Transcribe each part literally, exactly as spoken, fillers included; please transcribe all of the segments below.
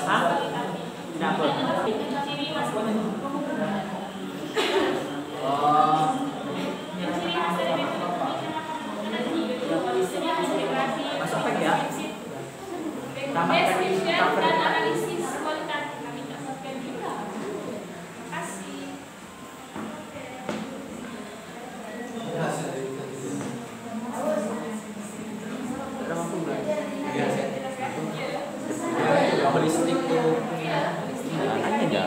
Hah? Kenapa? Oh. Masuk pack ya? Tambah cover dan analisis kualitatif kami dapatkan juga. Kasih. Ada mampu nggak? Biasa. Ya, holistik tuh. Aneh aja.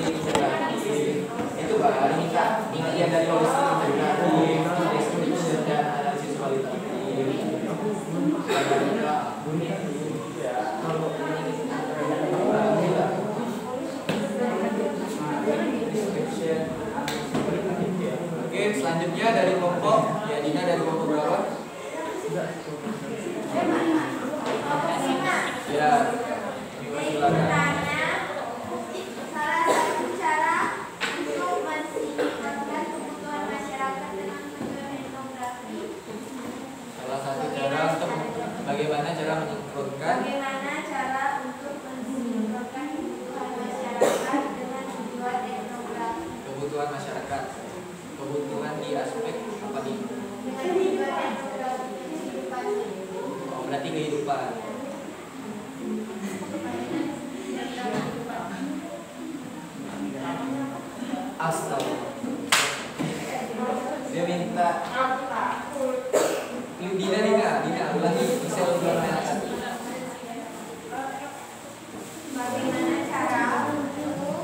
Itu baru minta pengertian dari holistik integratif, description dan analisis kualitatif. Oke, selanjutnya dari kelompok, ya Dina dari kelompok berapa? Ya, silakan. Bagaimana cara mensinkronkan Bagaimana cara untuk mensinkronkan kebutuhan masyarakat dengan tujuan etnografi? Kebutuhan masyarakat, kebutuhan di aspek apa nih? Dengan tujuan etnografi kehidupan. Oh, berarti kehidupan. Astaga. Dia minta Dina, Dina, Dina, ulangi, bisa ulangi. Bagaimana cara untuk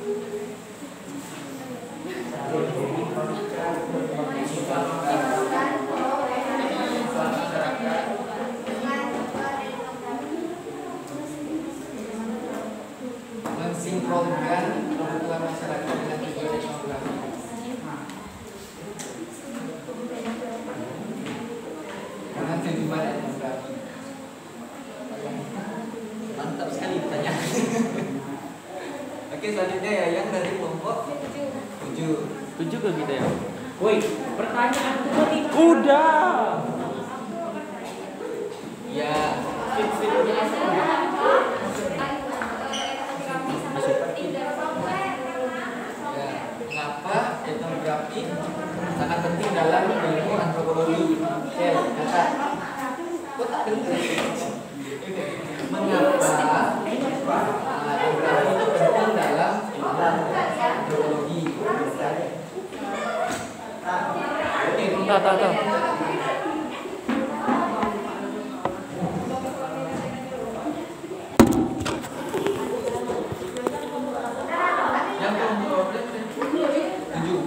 mensinkronkan kebutuhan masyarakat dengan tujuan etnografi? Tujuan etnografi. Mantap sekali pertanyaan. Oke, selanjutnya ya yang dari kelompok tujuh. Tujuh ke kita ya. Woi, pertanyaan tadi udah. Ya. Ya, mengapa etnografi sangat penting dalam ilmu antropologi? Ya, kata. Mengapa etnografi itu penting dalam ilmu antropologi? Tahu, tahu, tahu. Yang kelompok tujuh.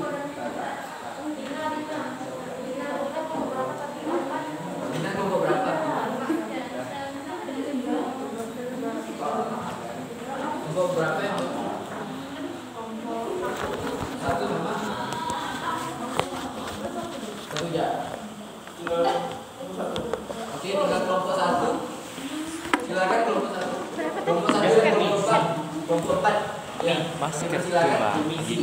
Kelompok berapa yang satu sama satu ya? Oke, tinggal kelompok satu. Silakan kelompok satu. Kelompok satu dan kelompok empat. Kelompok empat. Ya, masker coba.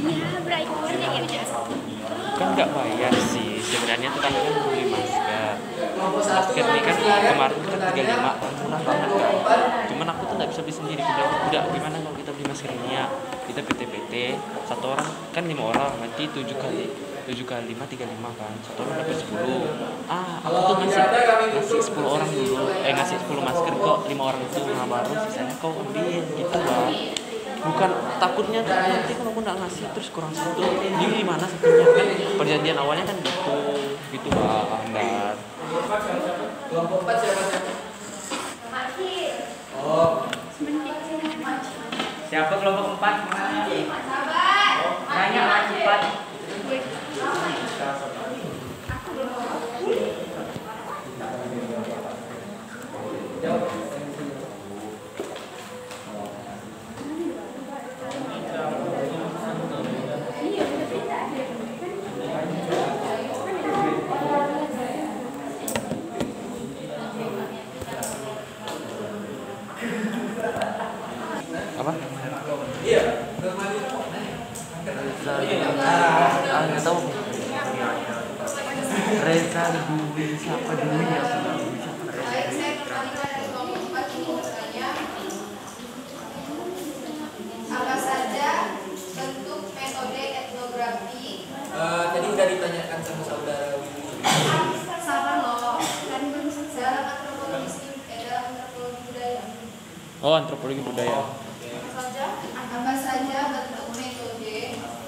Kan nggak bayar sih. Sebenarnya tuh kami kan beli masker. Masker ini kan kemarin kan tiga puluh lima, murah banget kan. Cuman aku tuh nggak bisa beli sendiri. Bilang, udah gimana kalau kita beli masker ini ya? Kita P T P T satu orang kan lima orang, nanti tujuh kali tujuh kali lima tiga lima kan. Satu orang dapat sepuluh. Ah, aku tuh ngasih ngasih sepuluh orang dulu. Eh ngasih sepuluh masker kok lima orang itu, nah baru sisanya kau ambil gitu bang. Bukan takutnya tuh nanti kalau aku nggak ngasih terus kurang satu, di mana satunya kan perjanjian awalnya kan gitu gitu bang. Dan kelompok empat siapa siapa? Oh, siapa kelompok empat? Nanya lah cepat. apa? Iya. Ah, nggak tahu. Reza Dwi siapa Dwi ya? Oh, antropologi budaya. Apa saja bentuk metode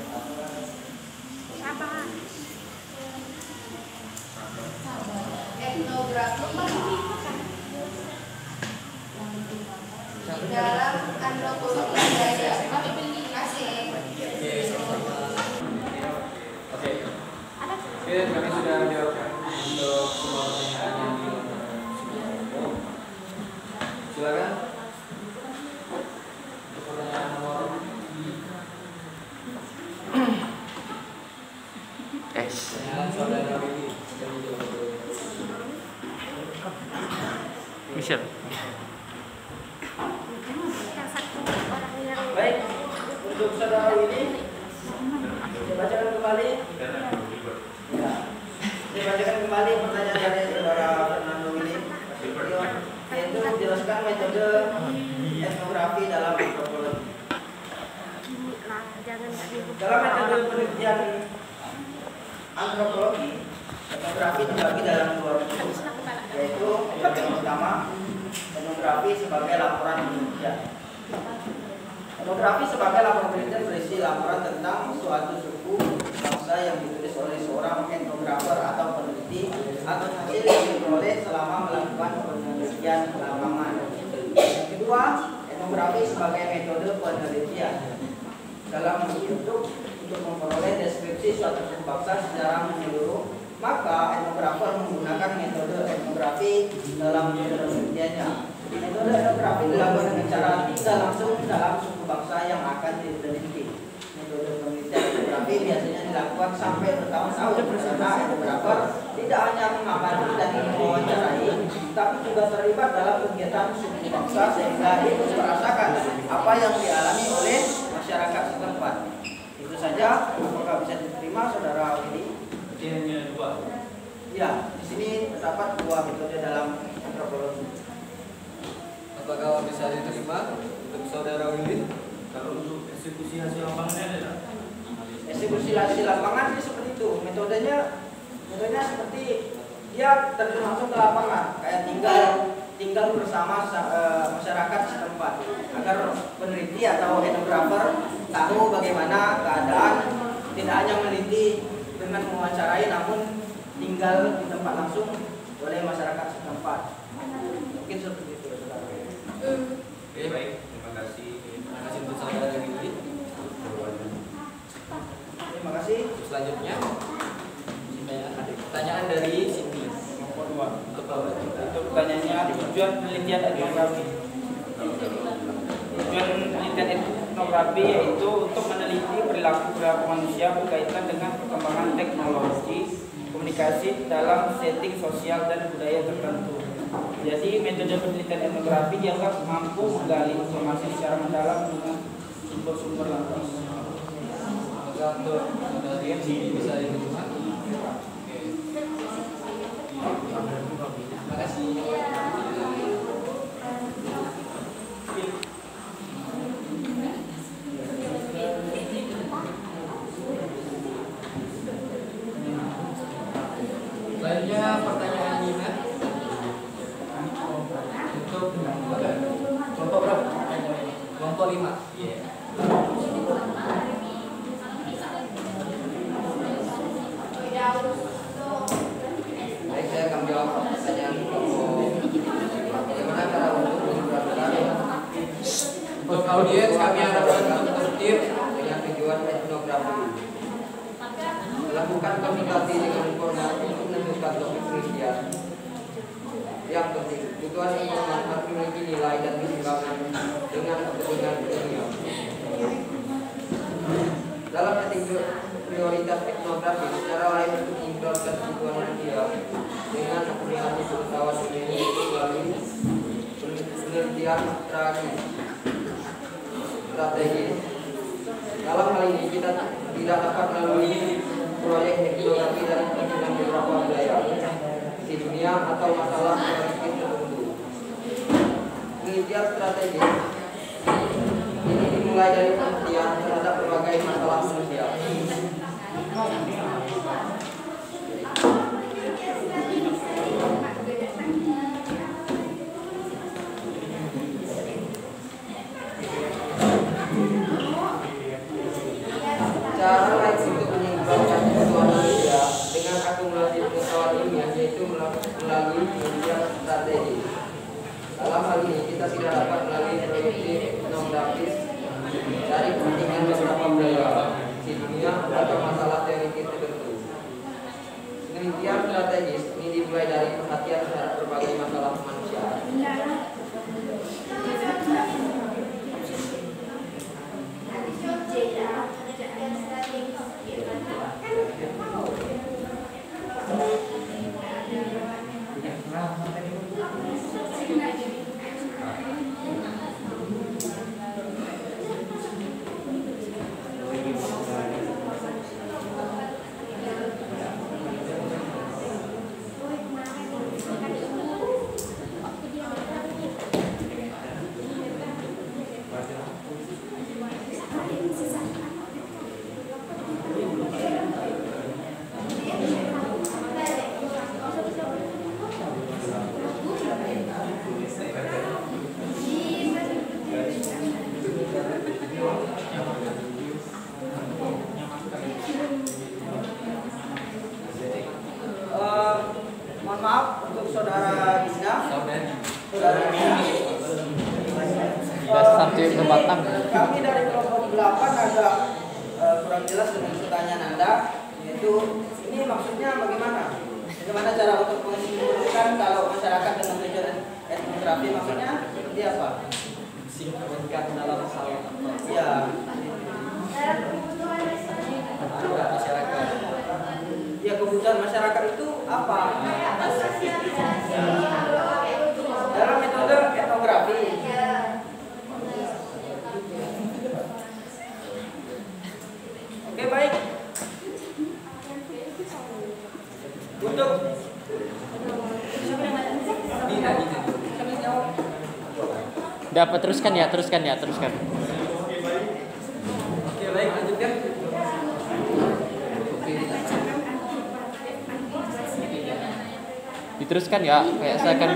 etnografi dalam antropologi budaya? Kasih. Oke. Oke, kami sudah jawabkan untuk semua pertanyaan yang dilontarkan. Silakan. Untuk pertanyaan nomor S. pertanyaan saudara Willy. Michelle. Baik, untuk saudara Willy, saya bacakan kembali. Ya, saya bacakan kembali pertanyaan dari saudara Fernando Willy, yaitu menjelaskan metode etnografi dalam antropologi. Dalam metode penelitian antropologi, etnografi dibagi dalam dua bentuk, yaitu yang pertama, etnografi sebagai laporan penelitian. Etnografi sebagai laporan penelitian berisi laporan tentang suatu suku bangsa yang ditulis oleh seorang etnografer atau peneliti atau hasil yang diperoleh selama melakukan penelitian lapangan. Kedua, etnografi sebagai metode penelitian dalam bentuk untuk memperoleh deskripsi suatu suku bangsa secara menyeluruh, maka etnografer menggunakan metode etnografi dalam penelitiannya. Metode etnografi dilakukan dengan cara tidak langsung dalam suku bangsa yang akan diteliti. Metode penelitian etnografi biasanya dilakukan sampai bertahun-tahun karena etnografer tidak hanya mengamati dan mewawancarai, tapi juga terlibat dalam kegiatan suku bangsa sehingga ikut merasakan apa yang dialami oleh masyarakat setempat. Itu saja. Apakah bisa diterima, saudara Willy? Hanya dua. Ya, di sini terdapat dua metode dalam antropologi. Apakah bisa diterima untuk saudara Willy? Kalau untuk eksekusi hasil lapangannya ada? Eksekusi hasil lapangan ini seperti itu. Metodenya, metodenya seperti dia terjun langsung ke lapangan, kayak tinggal tinggal bersama uh, masyarakat setempat, agar peneliti atau etnografer tahu bagaimana keadaan, tidak hanya meneliti dengan mewawancarai, namun tinggal di tempat langsung oleh masyarakat setempat. Mungkin seperti itu, saudara. Oke, baik. Terima kasih. Terima kasih untuk saudara Willy. Terima kasih. Selanjutnya, pertanyaan dari Cindy. Untuk Bapak. Untuk pertanyaannya, tujuan penelitian etnografi. Tujuan penelitian etnografi yaitu untuk meneliti perilaku perilaku manusia berkaitan dengan perkembangan teknologi komunikasi dalam setting sosial dan budaya tertentu. Jadi metode penelitian etnografi dianggap mampu menggali informasi secara mendalam dengan sumber-sumber langsung. Maka untuk dari yang bisa diterima. Terima kasih. Selanjutnya pertanyaan Nina untuk kelompok berapa? Kelompok lima. Iya. Baik, saya akan jawab pertanyaan bagaimana cara untuk menerapkan. Untuk audiens kami harapkan untuk tertib dengan tujuan etnografi. Lakukan konsultasi dengan informasi untuk menentukan topik penelitian. Yang penting, tujuan informasi memiliki nilai dan keseimbangan dengan kepentingan ilmiah. Dalam setting prioritas etnografi, secara lain untuk menjelaskan kebutuhan manusia dengan aplikasi pengetahuan ilmiah melalui penelitian strategis. Dalam hal ini kita tidak dapat melalui proyek etnografi dari kepentingan beberapa wilayah di dunia atau masalah politik tertentu. Penelitian strategis ini dimulai dari penelitian terhadap berbagai masalah manusia. hal ini kita tidak dapat melalui proyeksi etnografis dari kepentingan beberapa budaya di dunia atau masalah teoritis tertentu. Penelitian strategis ini dimulai dari perhatian terhadap berbagai masalah kemanusiaan. Eh, mohon maaf untuk saudara Gisna, saudara Gisna. Sudah sampai berbatang. Kami dari kelompok delapan agak eh, kurang jelas dengan pertanyaan Anda, yaitu ini maksudnya bagaimana? Bagaimana cara untuk menyimpulkan kalau masyarakat dengan tujuan etnografi maksudnya seperti apa? Sinkronkan dalam salah Ya, masyarakat. ya kebutuhan masyarakat itu apa? Dalam metode etnografi. Oke, baik. Untuk Dina, Dina. kami jawab. Dapat teruskan ya, teruskan ya, teruskan. Oke, baik, lanjutkan. Oke. Diteruskan ya, kayak saya kan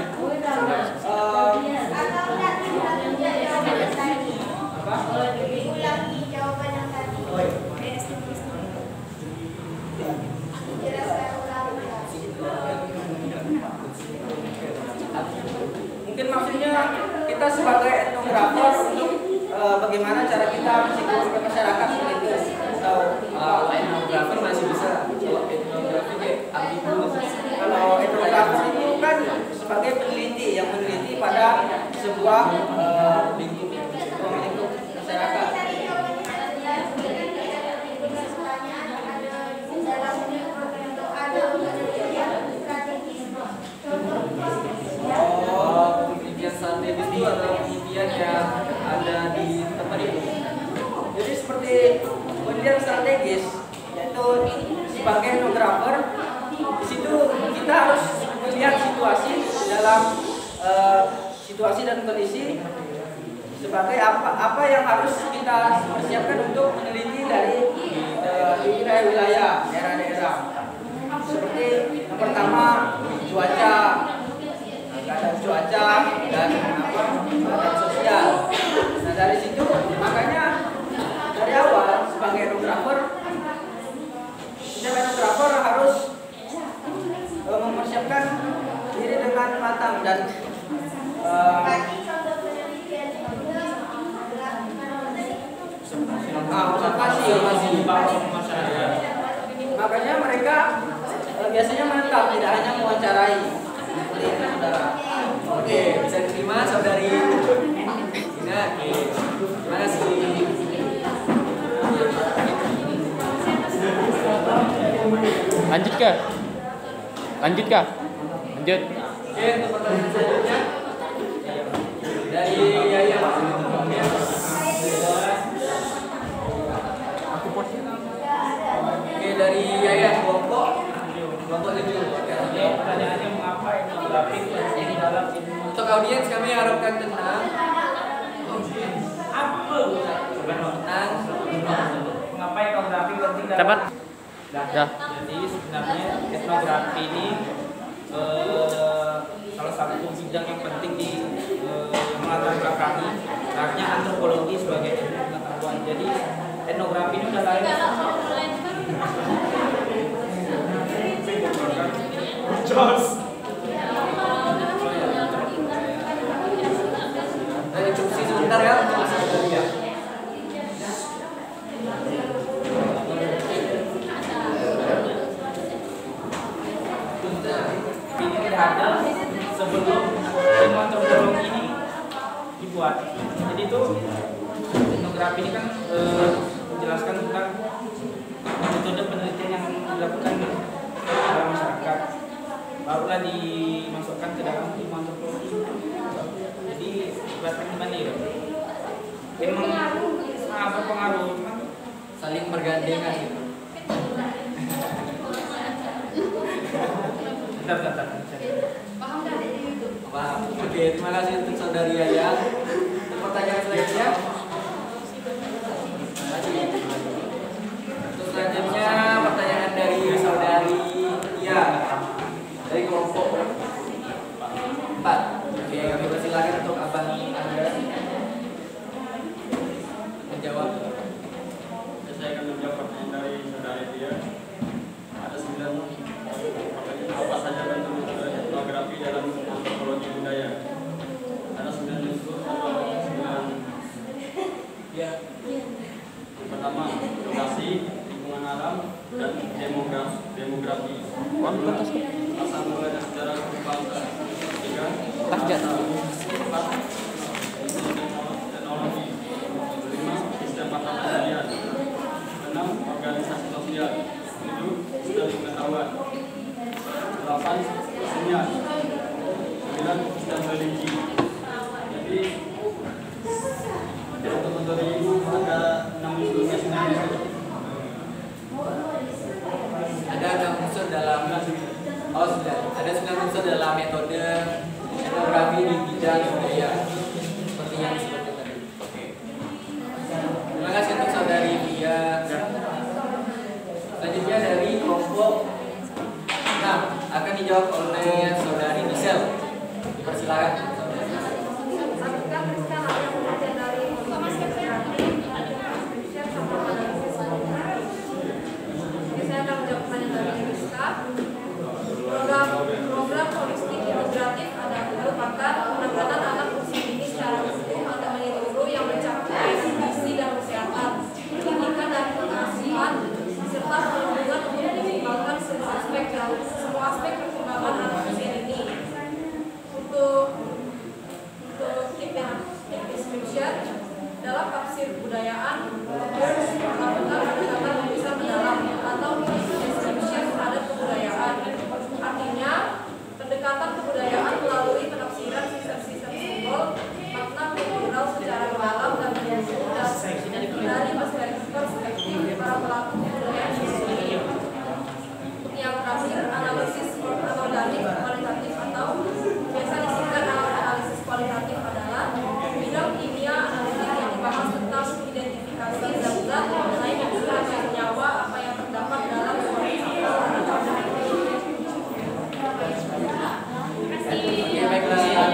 Mungkin maksudnya kita sebagai etnografer untuk eh, bagaimana cara kita mensinkronkan masyarakat seperti itu atau Uh, etnografer masih bisa. Kalau etnografi kayak ambigu. kalau etnografer itu kan sebagai peneliti yang meneliti pada sebuah eh, lingkup lingkup masyarakat. Oh, penelitian strategis itu adalah penelitian yang ada di tempat itu. Jadi seperti penelitian strategis, yaitu sebagai etnografer, di situ kita harus melihat situasi dalam eh, situasi dan kondisi sebagai apa apa yang harus kita persiapkan untuk meneliti dari eh, wilayah-wilayah, daerah-daerah. Seperti yang pertama cuaca, keadaan cuaca dan apa keadaan sosial. Nah dari situ makanya dari awal sebagai etnografer, setiap etnografer harus eh, mempersiapkan diri dengan matang dan eh, ah, observasi masyarakat. Makanya mereka eh, biasanya menetap, tidak hanya mewawancarai. Seperti itu, saudara. Oke, bisa diterima saudari Dina. Oke, terima kasih. lanjut kah? Lanjut kah? Lanjut. Oke, untuk pertanyaan selanjutnya dari Yaya. Oke, dari Yaya kelompok kelompok tujuh. Pertanyaannya mengapa etnografi penting dalam ilmu Untuk audiens kami harapkan tenang, apa? tenang. Mengapa etnografi penting dalam Dapat. Nah, Dah. jadi sebenarnya etnografi ini eh, salah satu bidang yang penting di eh, melatar belakangi artinya antropologi sebagai ilmu pengetahuan. Jadi etnografi ini udah lain. sebentar ya untuk saudari ya. Ini tidak ada sebelum temuan tergolong ini dibuat. Jadi itu etnografi ini kan eh, menjelaskan tentang metode penelitian yang dilakukan dalam masyarakat, barulah dimasukkan ke dalam ilmu antropologi. Jadi kelihatan gimana ya? Emang sangat berpengaruh, cuman Saling bergandengan gitu. bentar, bentar, bentar. Paham. Oke, terima kasih untuk saudari Yaya. Untuk pertanyaan selanjutnya. Untuk selanjutnya pertanyaan dari saudari Tia dari kelompok empat. Oke, kami persilakan untuk abang Anda menjawab. Saya akan menjawab pertanyaan dari saudari Tia. Ada sembilan pertanyaan, apa saja bentuk etnografi dalam antropologi budaya? Ada sembilan unsur atau sembilan. Ya. Pertama, lokasi, lingkungan alam, dan demografi. demografi. Asal mula dan sejarah bangsa. Tiga, bahasa. Empat, teknologi. Lima, sistem mata pencarian. Enam, organisasi sosial. Tujuh, sistem pengetahuan. Delapan, kesenian. Sembilan, sistem religi. Jadi untuk metode ibu ada enam unsurnya sendiri. Ada enam unsur dalam oh sudah ada sembilan unsur dalam metode etnografi di bidang budaya seperti yang disebutkan tadi. Oke. Terima kasih untuk saudari Tia. Selanjutnya dari kelompok enam akan dijawab oleh saudari Michelle. Dipersilakan. Program program holistik integratif adalah merupakan penanganan anak usia dini secara utuh atau menyeluruh yang mencakup visi dan kesehatan, pendidikan dan pengasuhan serta perlindungan untuk mengembangkan semua aspek semua aspek perkembangan anak usia dini. Untuk untuk tip tip description dalam tafsir kebudayaan melakukan pendekatan yang bisa mendalam atau description terhadap kebudayaan. Artinya, pendekatan kebudayaan melalui penafsiran sisa-sisa simbol, makna kultural secara mendalam dan menyeluruh dari perspektif para pelaku kebudayaan sendiri. Untuk yang terakhir, analisis anorganik kualitatif atau biasa disingkat analisis kualitatif adalah bidang kimia analitik yang membahas tentang identifikasi zat-zat mengenai kebutuhan nyawa apa yang terdapat dalam suatu sampel. Oke, baiklah.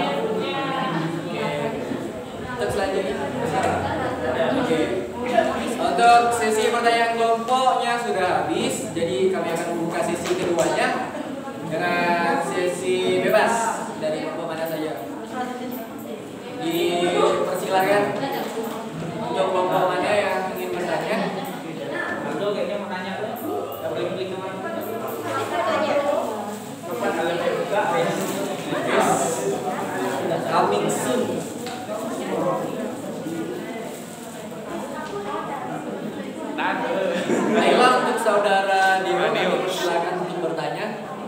Untuk selanjutnya. Oke. Untuk sesi pertanyaan kelompoknya sudah habis, jadi kami akan membuka sesi keduanya dengan sesi bebas dari kelompok mana saja. Dipersilakan untuk kelompok mana yang ingin bertanya. Aldo kayaknya mau tanya tuh, nggak boleh klik nomor. Kapan kalian buka? Coming soon. Baiklah, untuk saudara Dio, silakan untuk bertanya.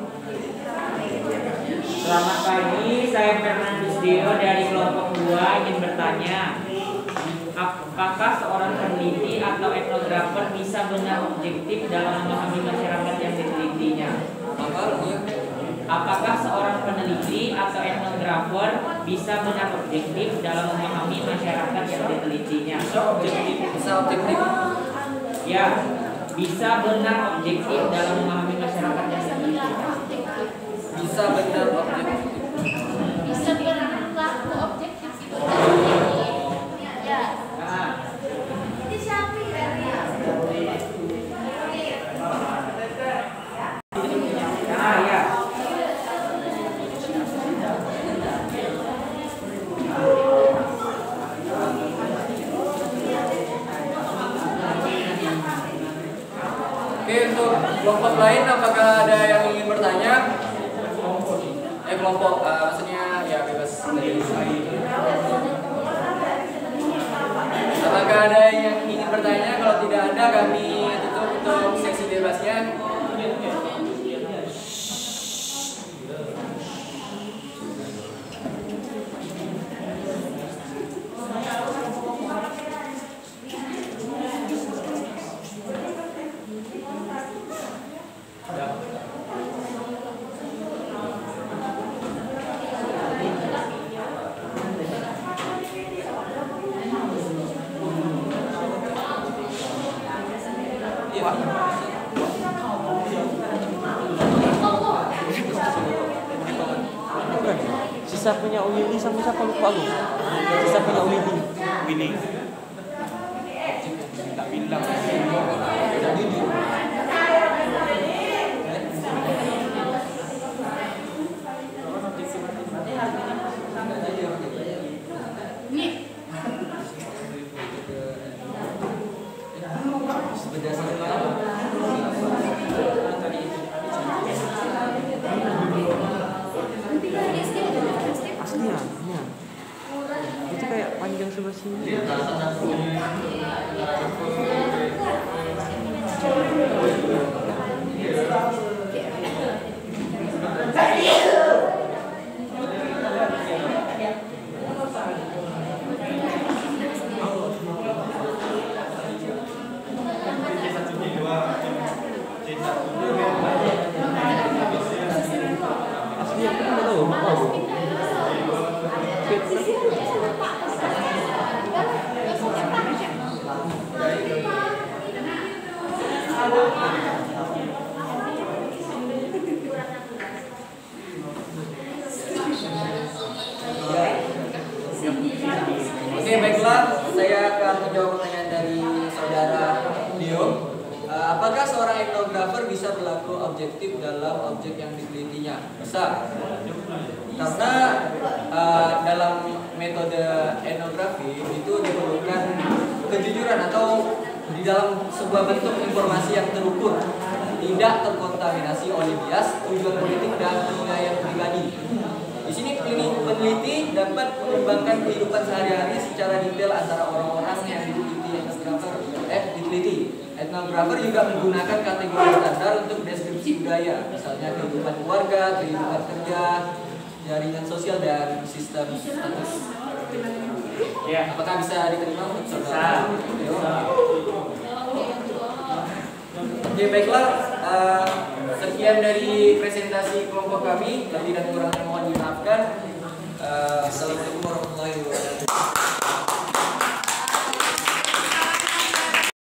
Selamat pagi, saya Fernandus Dio dari kelompok dua ingin bertanya, apakah seorang peneliti atau etnografer bisa benar objektif dalam memahami masyarakat yang ditelitinya? Apakah seorang peneliti atau etnografer bisa benar objektif dalam memahami masyarakat yang ditelitinya? Bisa objektif. Ya, bisa benar objektif dalam memahami masyarakat yang ditelitinya. Bisa benar objektif. Bisa benar pelaku objektif itu. Ya. Nah, Ini siapa ya? ah ya. kelompok lain apakah ada yang ingin bertanya? Eh kelompok, uh, maksudnya ya bebas dari apakah ada yang ingin bertanya? Kalau tidak ada kami tutup untuk sesi bebasnya. Sisa punya Willy sama siapa lupa lu? Sisa punya Willy. Willy. Tak bilang. Aslinya, ya. Itu kayak panjang sebelah sini. Asli aku nggak tahu, nggak tahu. Oke, baiklah, saya akan menjawab pertanyaan dari saudara Dio. Uh, apakah seorang etnografer bisa berlaku objektif dalam objek yang ditelitinya? Bisa. Karena uh, dalam metode etnografi itu diperlukan kejujuran atau di dalam sebuah bentuk informasi yang terukur, tidak terkontaminasi oleh bias, tujuan politik dan penilaian pribadi. Di sini peneliti dapat mengembangkan kehidupan sehari-hari secara detail antara orang-orang yang diteliti etnografer. Eh, diteliti. Etnografer juga menggunakan kategori standar untuk deskripsi budaya, misalnya kehidupan keluarga, kehidupan kerja, jaringan sosial dan sistem status. Ya. Apakah bisa diterima untuk saudara? Oke, baiklah. Uh, sekian dari presentasi kelompok kami. Lebih dan kurangnya mohon dimaafkan. Uh, Assalamualaikum warahmatullahi wabarakatuh.